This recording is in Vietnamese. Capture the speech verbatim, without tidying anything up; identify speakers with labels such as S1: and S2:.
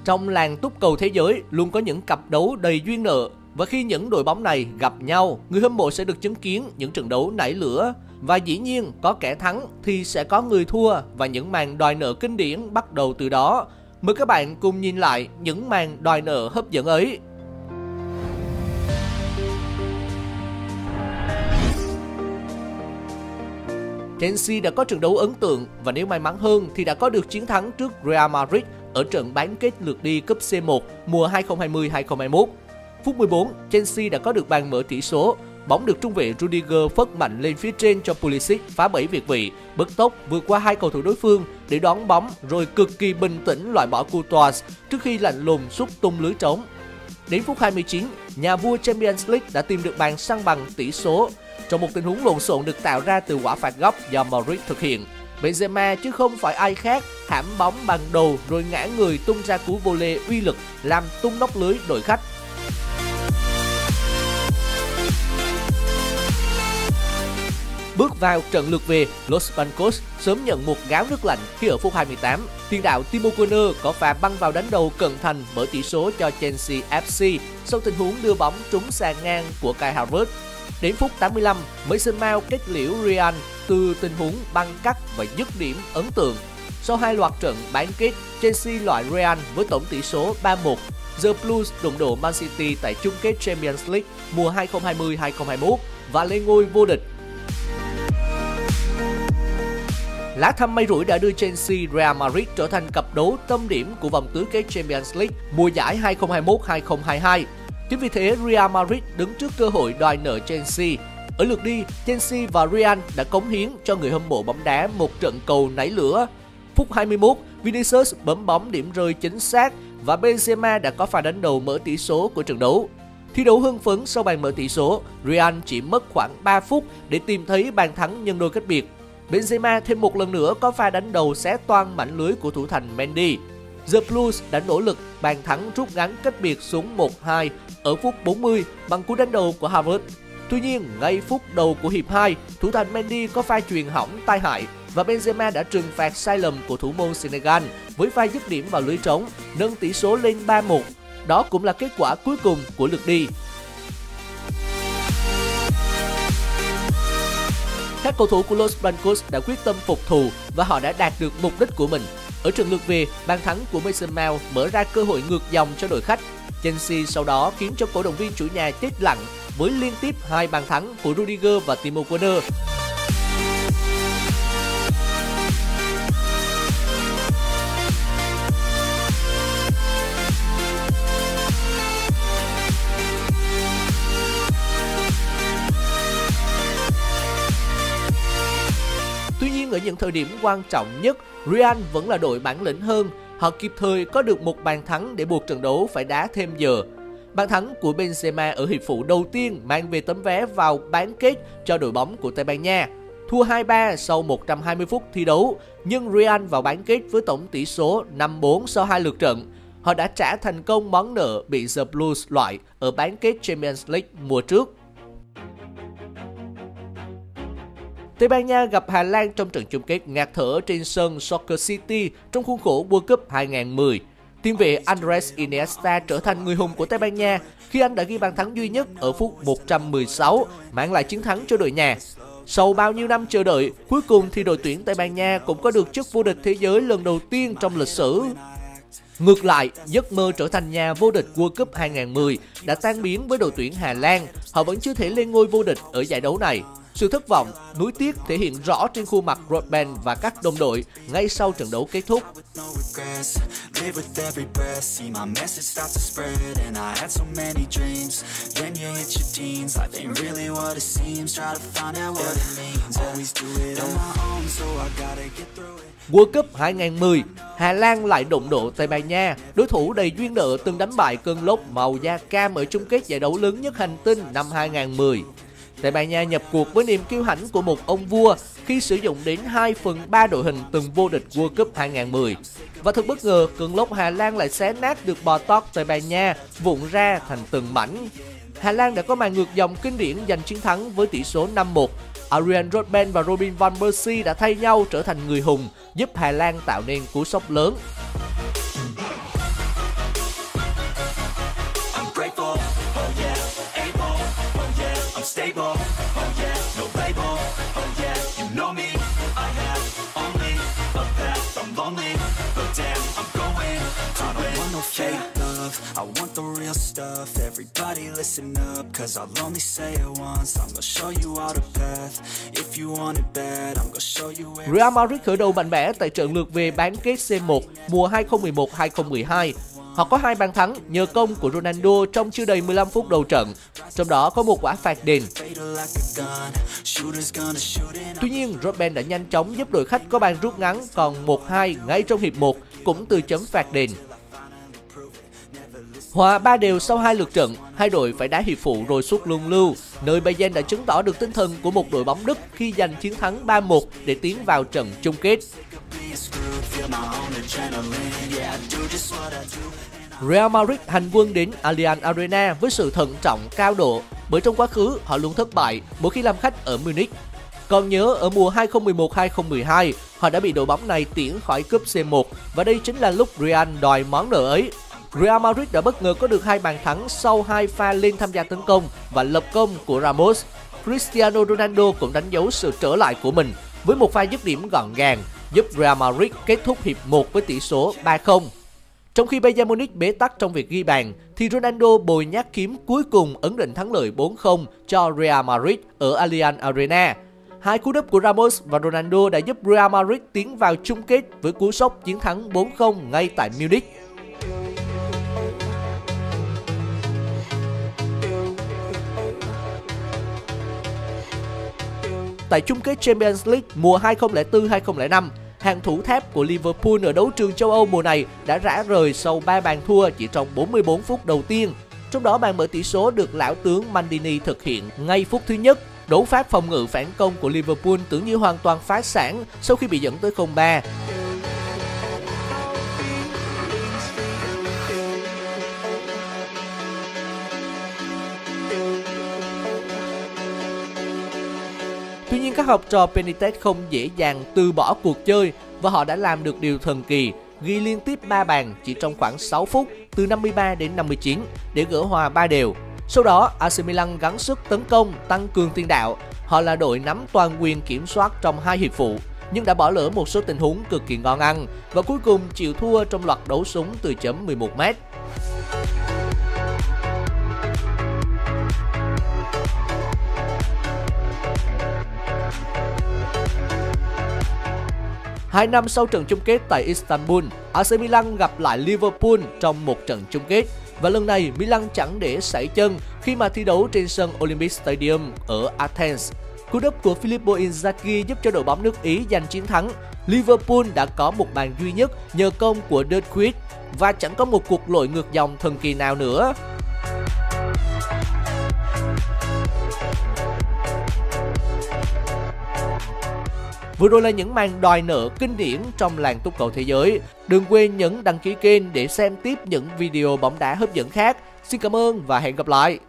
S1: Trong làng túc cầu thế giới luôn có những cặp đấu đầy duyên nợ, và khi những đội bóng này gặp nhau, người hâm mộ sẽ được chứng kiến những trận đấu nảy lửa. Và dĩ nhiên, có kẻ thắng thì sẽ có người thua, và những màn đòi nợ kinh điển bắt đầu từ đó. Mời các bạn cùng nhìn lại những màn đòi nợ hấp dẫn ấy. Chelsea đã có trận đấu ấn tượng và nếu may mắn hơn thì đã có được chiến thắng trước Real Madrid ở trận bán kết lượt đi cúp C một mùa hai không hai không hai không hai mốt. Phút mười bốn, Chelsea đã có được bàn mở tỷ số. Bóng được trung vệ Rudiger phất mạnh lên phía trên cho Pulisic phá bẫy việt vị, bứt tốc vượt qua hai cầu thủ đối phương để đón bóng rồi cực kỳ bình tĩnh loại bỏ Courtois trước khi lạnh lùng xúc tung lưới trống. Đến phút hai mươi chín, nhà vua Champions League đã tìm được bàn săn bằng tỷ số trong một tình huống lộn xộn được tạo ra từ quả phạt góc do Madrid thực hiện. Benzema chứ không phải ai khác hãm bóng bằng đầu rồi ngã người tung ra cú volley uy lực làm tung nóc lưới đội khách. Bước vào trận lượt về, Los Blancos sớm nhận một gáo nước lạnh khi ở phút hai mươi tám, tiền đạo Timo Werner có pha băng vào đánh đầu cận thành mở tỷ số cho Chelsea ép xê sau tình huống đưa bóng trúng sàn ngang của Kai Havertz. Đến phút tám mươi lăm, Mason Mount kết liễu Real từ tình huống băng cắt và dứt điểm ấn tượng. Sau hai loạt trận bán kết, Chelsea loại Real với tổng tỷ số ba một. The Blues đụng độ Man City tại chung kết Champions League mùa hai không hai không hai không hai mốt và lên ngôi vô địch. Lá thăm may rủi đã đưa Chelsea Real Madrid trở thành cặp đấu tâm điểm của vòng tứ kết Champions League mùa giải hai không hai mốt hai không hai hai. Chính vì thế, Real Madrid đứng trước cơ hội đòi nợ Chelsea. Ở lượt đi, Chelsea và Real đã cống hiến cho người hâm mộ bóng đá một trận cầu nảy lửa. Phút hai mươi mốt, Vinicius bấm bóng điểm rơi chính xác và Benzema đã có pha đánh đầu mở tỷ số của trận đấu. Thi đấu hưng phấn sau bàn mở tỷ số, Real chỉ mất khoảng ba phút để tìm thấy bàn thắng nhân đôi cách biệt. Benzema thêm một lần nữa có pha đánh đầu xé toang mảnh lưới của thủ thành Mendy. The Blues đã nỗ lực bàn thắng rút ngắn cách biệt xuống một hai ở phút bốn mươi bằng cú đánh đầu của Havertz. Tuy nhiên, ngay phút đầu của hiệp hai, thủ thành Mendy có pha chuyền hỏng tai hại và Benzema đã trừng phạt sai lầm của thủ môn Senegal với pha dứt điểm vào lưới trống, nâng tỷ số lên ba một. Đó cũng là kết quả cuối cùng của lượt đi. Các cầu thủ của Los Blancos đã quyết tâm phục thù và họ đã đạt được mục đích của mình. Ở trận lượt về, bàn thắng của Mason Mount mở ra cơ hội ngược dòng cho đội khách. Chelsea sau đó khiến cho cổ động viên chủ nhà chết lặng với liên tiếp hai bàn thắng của Rudiger và Timo Werner. Tuy nhiên, ở những thời điểm quan trọng nhất, Real vẫn là đội bản lĩnh hơn. Họ kịp thời có được một bàn thắng để buộc trận đấu phải đá thêm giờ. Bàn thắng của Benzema ở hiệp phụ đầu tiên mang về tấm vé vào bán kết cho đội bóng của Tây Ban Nha. Thua hai ba sau một trăm hai mươi phút thi đấu, nhưng Real vào bán kết với tổng tỷ số năm bốn sau hai lượt trận. Họ đã trả thành công món nợ bị The Blues loại ở bán kết Champions League mùa trước. Tây Ban Nha gặp Hà Lan trong trận chung kết ngạt thở trên sân Soccer City trong khuôn khổ World Cup hai không một không. Tiền vệ Andres Iniesta trở thành người hùng của Tây Ban Nha khi anh đã ghi bàn thắng duy nhất ở phút một trăm mười sáu, mang lại chiến thắng cho đội nhà. Sau bao nhiêu năm chờ đợi, cuối cùng thì đội tuyển Tây Ban Nha cũng có được chức vô địch thế giới lần đầu tiên trong lịch sử. Ngược lại, giấc mơ trở thành nhà vô địch World Cup hai không một không đã tan biến với đội tuyển Hà Lan. Họ vẫn chưa thể lên ngôi vô địch ở giải đấu này. Sự thất vọng, nuối tiếc thể hiện rõ trên khuôn mặt Robben và các đồng đội ngay sau trận đấu kết thúc. World Cup hai không một không, Hà Lan lại đụng độ Tây Ban Nha, đối thủ đầy duyên nợ từng đánh bại cơn lốc màu da cam ở chung kết giải đấu lớn nhất hành tinh năm hai không một không. Tây Ban Nha nhập cuộc với niềm kiêu hãnh của một ông vua khi sử dụng đến hai phần ba đội hình từng vô địch World Cup hai không một không. Và thật bất ngờ, cơn lốc Hà Lan lại xé nát được bò tót Tây Ban Nha, vụn ra thành từng mảnh. Hà Lan đã có màn ngược dòng kinh điển giành chiến thắng với tỷ số năm một. Arjen Robben và Robin van Persie đã thay nhau trở thành người hùng, giúp Hà Lan tạo nên cú sốc lớn.
S2: grateful, oh yeah, able, oh yeah, I'm stable, oh yeah, no label, oh yeah, you know me, I have only a path, I'm lonely, but damn, I'm going to I don't want no fake love, I want the real stuff, everybody listen up, cause I'll only say it once, I'm gonna show you all the path, if you want it bad, I'm gonna show you where.
S1: Real Madrid khởi đầu mạnh mẽ tại trận lượt về bán kết C một mùa hai không một một hai không một hai. Họ có hai bàn thắng nhờ công của Ronaldo trong chưa đầy mười lăm phút đầu trận, trong đó có một quả phạt đền. Tuy nhiên, Robben đã nhanh chóng giúp đội khách có bàn rút ngắn còn một hai ngay trong hiệp một, cũng từ chấm phạt đền. Hòa ba đều sau hai lượt trận, hai đội phải đá hiệp phụ rồi sút luân lưu, nơi Bayern đã chứng tỏ được tinh thần của một đội bóng Đức khi giành chiến thắng ba một để tiến vào trận chung kết. Real Madrid hành quân đến Allianz Arena với sự thận trọng cao độ, bởi trong quá khứ họ luôn thất bại mỗi khi làm khách ở Munich. Còn nhớ ở mùa hai không một một hai không một hai, họ đã bị đội bóng này tiễn khỏi cúp C một và đây chính là lúc Real đòi món nợ ấy. Real Madrid đã bất ngờ có được hai bàn thắng sau hai pha lên tham gia tấn công và lập công của Ramos. Cristiano Ronaldo cũng đánh dấu sự trở lại của mình với một pha dứt điểm gọn gàng, giúp Real Madrid kết thúc hiệp một với tỷ số ba không. Trong khi Bayern Munich bế tắc trong việc ghi bàn, thì Ronaldo bồi nhát kiếm cuối cùng ấn định thắng lợi bốn không cho Real Madrid ở Allianz Arena. Hai cú đúp của Ramos và Ronaldo đã giúp Real Madrid tiến vào chung kết với cú sốc chiến thắng bốn không ngay tại Munich. Tại chung kết Champions League mùa hai không không bốn hai không không năm, hàng thủ thép của Liverpool ở đấu trường châu Âu mùa này đã rã rời sau ba bàn thua chỉ trong bốn mươi bốn phút đầu tiên. Trong đó bàn mở tỷ số được lão tướng Maldini thực hiện ngay phút thứ nhất. Đấu pháp phòng ngự phản công của Liverpool tưởng như hoàn toàn phá sản sau khi bị dẫn tới không ba. Tuy nhiên các học trò Benitez không dễ dàng từ bỏ cuộc chơi và họ đã làm được điều thần kỳ, ghi liên tiếp ba bàn chỉ trong khoảng sáu phút từ năm mươi ba đến năm mươi chín để gỡ hòa ba đều. Sau đó, a xê Milan gắng sức tấn công, tăng cường tiền đạo. Họ là đội nắm toàn quyền kiểm soát trong hai hiệp phụ, nhưng đã bỏ lỡ một số tình huống cực kỳ ngon ăn và cuối cùng chịu thua trong loạt đấu súng từ chấm mười một mét. Hai năm sau trận chung kết tại Istanbul, a xê Milan gặp lại Liverpool trong một trận chung kết. Và lần này, Milan chẳng để sảy chân khi mà thi đấu trên sân Olympic Stadium ở Athens. Cú đúp của Filippo Inzaghi giúp cho đội bóng nước Ý giành chiến thắng. Liverpool đã có một bàn duy nhất nhờ công của Dirk Kuyt và chẳng có một cuộc lội ngược dòng thần kỳ nào nữa. Vừa rồi là những màn đòi nợ kinh điển trong làng túc cầu thế giới. Đừng quên nhấn đăng ký kênh để xem tiếp những video bóng đá hấp dẫn khác. Xin cảm ơn và hẹn gặp lại!